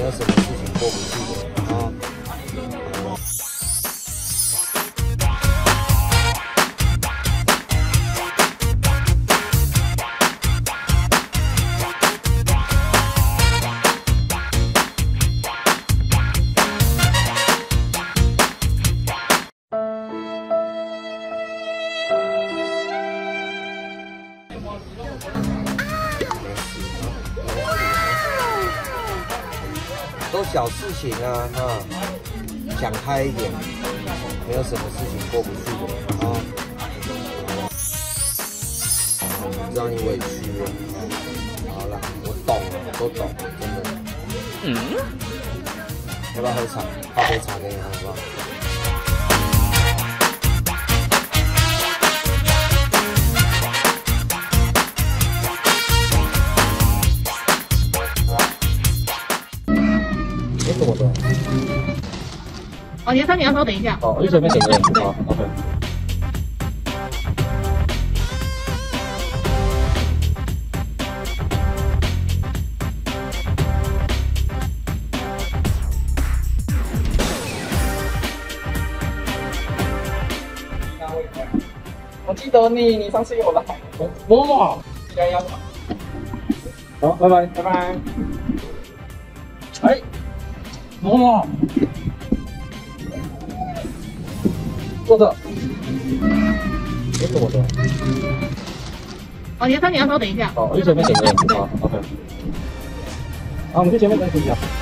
没有什么事情过不去的啊。都小事情啊，想开一点，没有什么事情过不去的啊。知道你委屈了，好了，我懂了，都懂，真的。要不要喝茶？泡杯茶给你喝，好不好？是我的。 哦，3你要稍等一下。 哦，我就随便点个。好 ，OK。 我记得你上次有来。某某，记得要。 好，拜拜， 拜拜。哎。某某，坐着。这是我的。 哦，3你要稍等一下。 好，我就随便点个。好 ，OK。好，我们去前面等一下。